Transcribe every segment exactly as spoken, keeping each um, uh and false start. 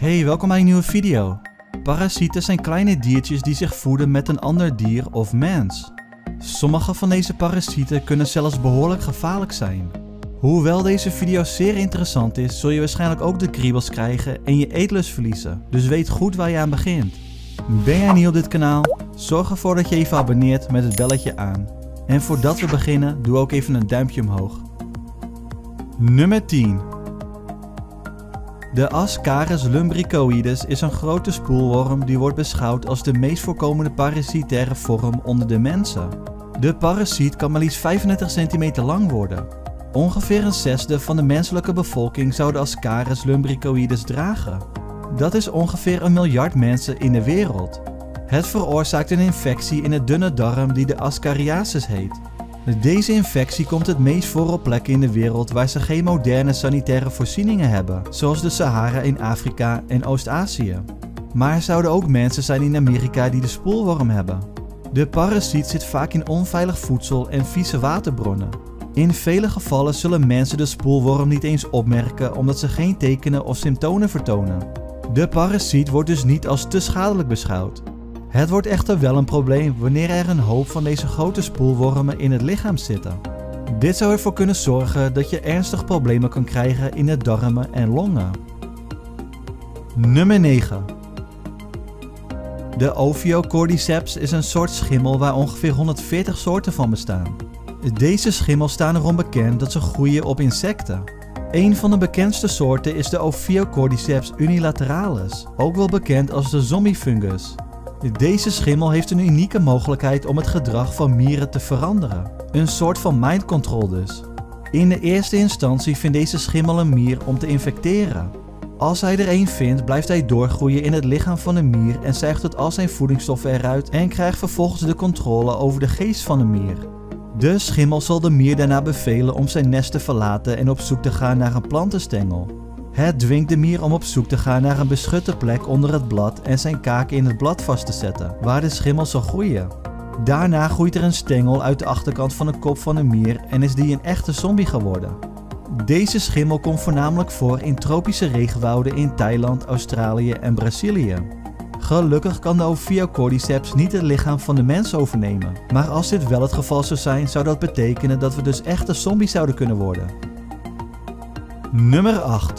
Hey, welkom bij een nieuwe video. Parasieten zijn kleine diertjes die zich voeden met een ander dier of mens. Sommige van deze parasieten kunnen zelfs behoorlijk gevaarlijk zijn. Hoewel deze video zeer interessant is, zul je waarschijnlijk ook de kriebels krijgen en je eetlust verliezen. Dus weet goed waar je aan begint. Ben jij nieuw op dit kanaal? Zorg ervoor dat je even abonneert met het belletje aan. En voordat we beginnen, doe ook even een duimpje omhoog. Nummer tien. De Ascaris lumbricoides is een grote spoelworm die wordt beschouwd als de meest voorkomende parasitaire vorm onder de mensen. De parasiet kan maar liefst vijfendertig centimeter lang worden. Ongeveer een zesde van de menselijke bevolking zou de Ascaris lumbricoides dragen. Dat is ongeveer een miljard mensen in de wereld. Het veroorzaakt een infectie in de dunne darm die de Ascariasis heet. Deze infectie komt het meest voor op plekken in de wereld waar ze geen moderne sanitaire voorzieningen hebben, zoals de Sahara in Afrika en Oost-Azië. Maar er zouden ook mensen zijn in Amerika die de spoelworm hebben. De parasiet zit vaak in onveilig voedsel en vieze waterbronnen. In vele gevallen zullen mensen de spoelworm niet eens opmerken omdat ze geen tekenen of symptomen vertonen. De parasiet wordt dus niet als te schadelijk beschouwd. Het wordt echter wel een probleem wanneer er een hoop van deze grote spoelwormen in het lichaam zitten. Dit zou ervoor kunnen zorgen dat je ernstige problemen kan krijgen in de darmen en longen. Nummer negen. De Ophiocordyceps is een soort schimmel waar ongeveer honderdveertig soorten van bestaan. Deze schimmels staan erom bekend dat ze groeien op insecten. Een van de bekendste soorten is de Ophiocordyceps unilateralis, ook wel bekend als de zombiefungus. Deze schimmel heeft een unieke mogelijkheid om het gedrag van mieren te veranderen. Een soort van mind control dus. In de eerste instantie vindt deze schimmel een mier om te infecteren. Als hij er een vindt, blijft hij doorgroeien in het lichaam van de mier en zuigt het al zijn voedingsstoffen eruit en krijgt vervolgens de controle over de geest van de mier. De schimmel zal de mier daarna bevelen om zijn nest te verlaten en op zoek te gaan naar een plantenstengel. Het dwingt de mier om op zoek te gaan naar een beschutte plek onder het blad en zijn kaken in het blad vast te zetten, waar de schimmel zal groeien. Daarna groeit er een stengel uit de achterkant van de kop van de mier en is die een echte zombie geworden. Deze schimmel komt voornamelijk voor in tropische regenwouden in Thailand, Australië en Brazilië. Gelukkig kan de Ophiocordyceps niet het lichaam van de mens overnemen, maar als dit wel het geval zou zijn, zou dat betekenen dat we dus echte zombies zouden kunnen worden. Nummer acht.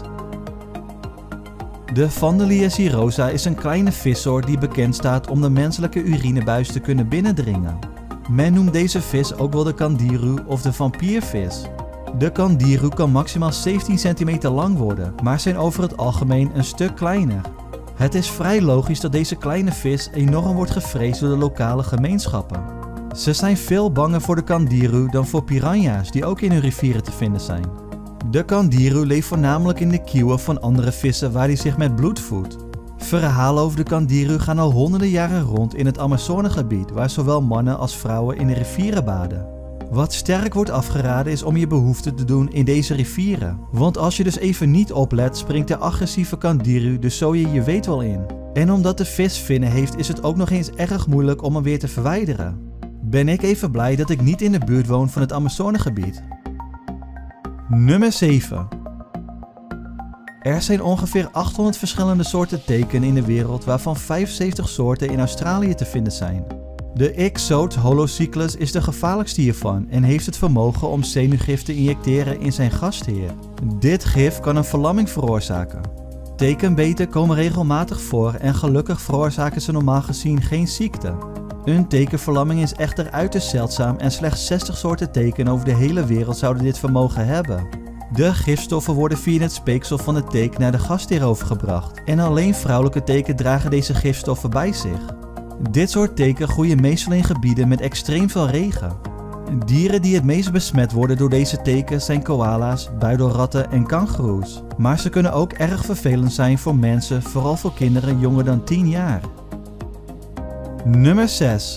De Vandelier cirosa is een kleine vissoort die bekend staat om de menselijke urinebuis te kunnen binnendringen. Men noemt deze vis ook wel de Candiru of de vampiervis. De Candiru kan maximaal zeventien centimeter lang worden, maar zijn over het algemeen een stuk kleiner. Het is vrij logisch dat deze kleine vis enorm wordt gevreesd door de lokale gemeenschappen. Ze zijn veel banger voor de Candiru dan voor piranha's die ook in hun rivieren te vinden zijn. De Candiru leeft voornamelijk in de kieuwen van andere vissen waar hij zich met bloed voedt. Verhalen over de Candiru gaan al honderden jaren rond in het Amazonegebied, waar zowel mannen als vrouwen in de rivieren baden. Wat sterk wordt afgeraden is om je behoefte te doen in deze rivieren. Want als je dus even niet oplet, springt de agressieve Candiru dus zo je je weet wel in. En omdat de vis vinnen heeft, is het ook nog eens erg moeilijk om hem weer te verwijderen. Ben ik even blij dat ik niet in de buurt woon van het Amazonegebied. Nummer zeven. Er zijn ongeveer achthonderd verschillende soorten tekenen in de wereld, waarvan vijfenzeventig soorten in Australië te vinden zijn. De Ixodes holocyclus is de gevaarlijkste hiervan en heeft het vermogen om zenuwgif te injecteren in zijn gastheer. Dit gif kan een verlamming veroorzaken. Tekenbeten komen regelmatig voor en gelukkig veroorzaken ze normaal gezien geen ziekte. Een tekenverlamming is echter uiterst zeldzaam en slechts zestig soorten teken over de hele wereld zouden dit vermogen hebben. De gifstoffen worden via het speeksel van de teken naar de gastheer overgebracht en alleen vrouwelijke teken dragen deze gifstoffen bij zich. Dit soort teken groeien meestal in gebieden met extreem veel regen. Dieren die het meest besmet worden door deze teken zijn koala's, buidelratten en kangoeroes. Maar ze kunnen ook erg vervelend zijn voor mensen, vooral voor kinderen jonger dan tien jaar. Nummer zes.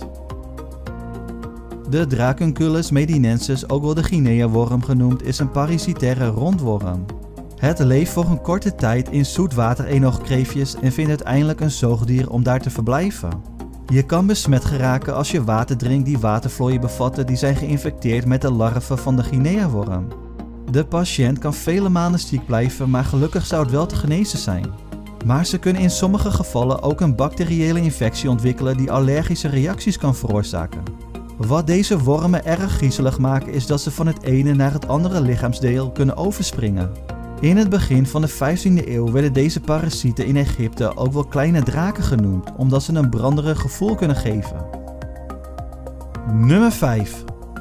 De Dracunculus medinensis, ook wel de Guinea-worm genoemd, is een parasitaire rondworm. Het leeft voor een korte tijd in zoetwater-enoogkreefjes en vindt uiteindelijk een zoogdier om daar te verblijven. Je kan besmet geraken als je water drinkt die watervlooien bevatten die zijn geïnfecteerd met de larven van de Guinea-worm. De patiënt kan vele maanden ziek blijven, maar gelukkig zou het wel te genezen zijn. Maar ze kunnen in sommige gevallen ook een bacteriële infectie ontwikkelen die allergische reacties kan veroorzaken. Wat deze wormen erg griezelig maken is dat ze van het ene naar het andere lichaamsdeel kunnen overspringen. In het begin van de vijftiende eeuw werden deze parasieten in Egypte ook wel kleine draken genoemd, omdat ze een branderig gevoel kunnen geven. Nummer vijf.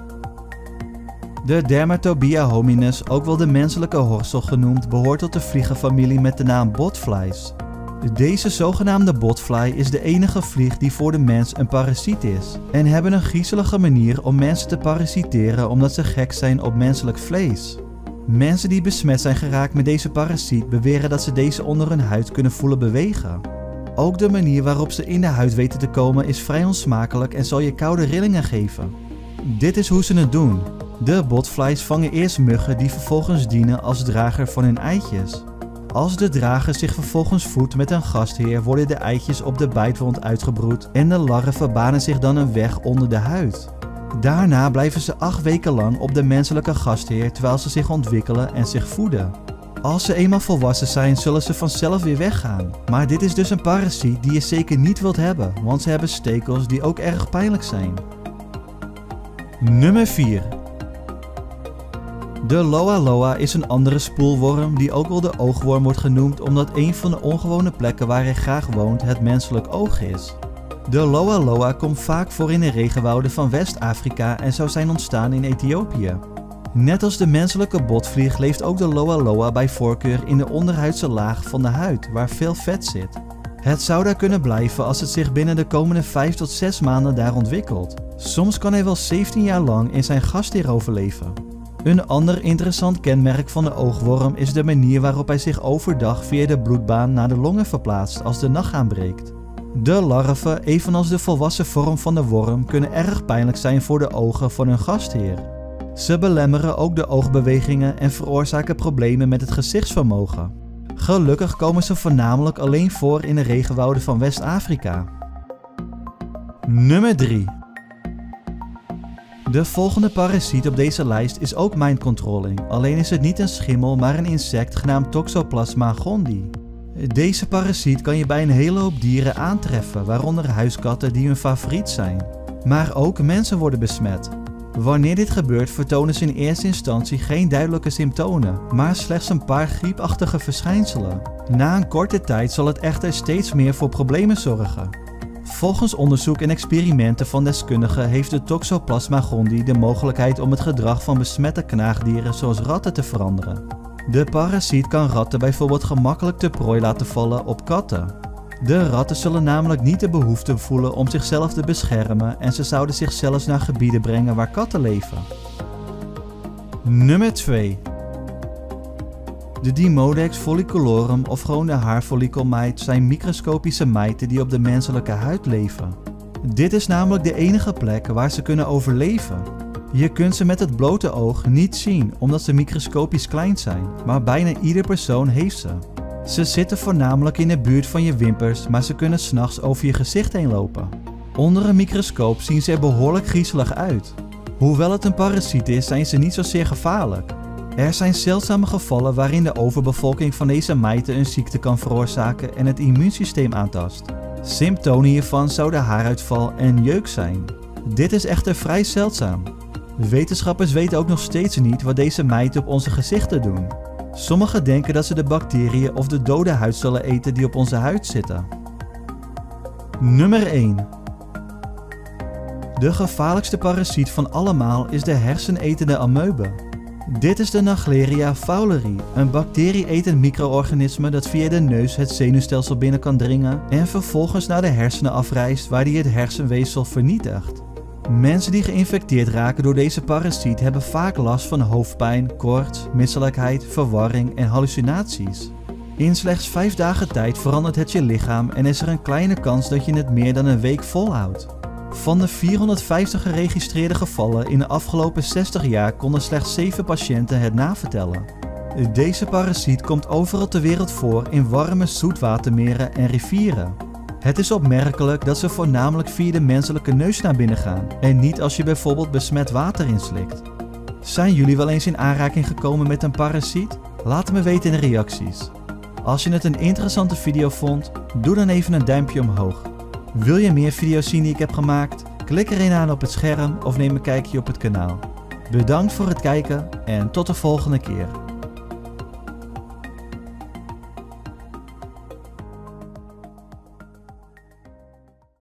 De Dermatobia hominis, ook wel de menselijke horsel genoemd, behoort tot de vliegenfamilie met de naam botflies. Deze zogenaamde botfly is de enige vlieg die voor de mens een parasiet is en hebben een griezelige manier om mensen te parasiteren omdat ze gek zijn op menselijk vlees. Mensen die besmet zijn geraakt met deze parasiet beweren dat ze deze onder hun huid kunnen voelen bewegen. Ook de manier waarop ze in de huid weten te komen is vrij onsmakelijk en zal je koude rillingen geven. Dit is hoe ze het doen. De botflies vangen eerst muggen die vervolgens dienen als drager van hun eitjes. Als de drager zich vervolgens voedt met een gastheer, worden de eitjes op de bijtwond uitgebroed en de larven banen zich dan een weg onder de huid. Daarna blijven ze acht weken lang op de menselijke gastheer terwijl ze zich ontwikkelen en zich voeden. Als ze eenmaal volwassen zijn, zullen ze vanzelf weer weggaan. Maar dit is dus een parasiet die je zeker niet wilt hebben, want ze hebben stekels die ook erg pijnlijk zijn. Nummer vier. De Loa Loa is een andere spoelworm die ook wel de oogworm wordt genoemd omdat een van de ongewone plekken waar hij graag woont het menselijk oog is. De Loa Loa komt vaak voor in de regenwouden van West-Afrika en zou zijn ontstaan in Ethiopië. Net als de menselijke botvlieg leeft ook de Loa Loa bij voorkeur in de onderhuidse laag van de huid waar veel vet zit. Het zou daar kunnen blijven als het zich binnen de komende vijf tot zes maanden daar ontwikkelt. Soms kan hij wel zeventien jaar lang in zijn gastheer overleven. Een ander interessant kenmerk van de oogworm is de manier waarop hij zich overdag via de bloedbaan naar de longen verplaatst als de nacht aanbreekt. De larven, evenals de volwassen vorm van de worm, kunnen erg pijnlijk zijn voor de ogen van hun gastheer. Ze belemmeren ook de oogbewegingen en veroorzaken problemen met het gezichtsvermogen. Gelukkig komen ze voornamelijk alleen voor in de regenwouden van West-Afrika. Nummer drie. De volgende parasiet op deze lijst is ook mind controlling, alleen is het niet een schimmel maar een insect genaamd Toxoplasma gondii. Deze parasiet kan je bij een hele hoop dieren aantreffen, waaronder huiskatten die hun favoriet zijn. Maar ook mensen worden besmet. Wanneer dit gebeurt vertonen ze in eerste instantie geen duidelijke symptomen, maar slechts een paar griepachtige verschijnselen. Na een korte tijd zal het echter steeds meer voor problemen zorgen. Volgens onderzoek en experimenten van deskundigen heeft de Toxoplasma gondii de mogelijkheid om het gedrag van besmette knaagdieren zoals ratten te veranderen. De parasiet kan ratten bijvoorbeeld gemakkelijk te prooi laten vallen op katten. De ratten zullen namelijk niet de behoefte voelen om zichzelf te beschermen en ze zouden zich zelfs naar gebieden brengen waar katten leven. Nummer twee. De Demodex folliculorum of gewoon de haarfollikelmijt zijn microscopische mijten die op de menselijke huid leven. Dit is namelijk de enige plek waar ze kunnen overleven. Je kunt ze met het blote oog niet zien omdat ze microscopisch klein zijn, maar bijna ieder persoon heeft ze. Ze zitten voornamelijk in de buurt van je wimpers, maar ze kunnen 's nachts over je gezicht heen lopen. Onder een microscoop zien ze er behoorlijk griezelig uit. Hoewel het een parasiet is, zijn ze niet zozeer gevaarlijk. Er zijn zeldzame gevallen waarin de overbevolking van deze mijten een ziekte kan veroorzaken en het immuunsysteem aantast. Symptomen hiervan zouden haaruitval en jeuk zijn. Dit is echter vrij zeldzaam. Wetenschappers weten ook nog steeds niet wat deze mijten op onze gezichten doen. Sommigen denken dat ze de bacteriën of de dode huidcellen eten die op onze huid zitten. Nummer één. De gevaarlijkste parasiet van allemaal is de hersenetende amoebe. Dit is de Naegleria fowleri, een bacterie-etend micro-organisme dat via de neus het zenuwstelsel binnen kan dringen en vervolgens naar de hersenen afreist waar die het hersenweefsel vernietigt. Mensen die geïnfecteerd raken door deze parasiet hebben vaak last van hoofdpijn, koorts, misselijkheid, verwarring en hallucinaties. In slechts vijf dagen tijd verandert het je lichaam en is er een kleine kans dat je het meer dan een week volhoudt. Van de vierhonderdvijftig geregistreerde gevallen in de afgelopen zestig jaar konden slechts zeven patiënten het navertellen. Deze parasiet komt overal ter wereld voor in warme zoetwatermeren en rivieren. Het is opmerkelijk dat ze voornamelijk via de menselijke neus naar binnen gaan en niet als je bijvoorbeeld besmet water inslikt. Zijn jullie wel eens in aanraking gekomen met een parasiet? Laat het me weten in de reacties. Als je het een interessante video vond, doe dan even een duimpje omhoog. Wil je meer video's zien die ik heb gemaakt? Klik er een aan op het scherm of neem een kijkje op het kanaal. Bedankt voor het kijken en tot de volgende keer.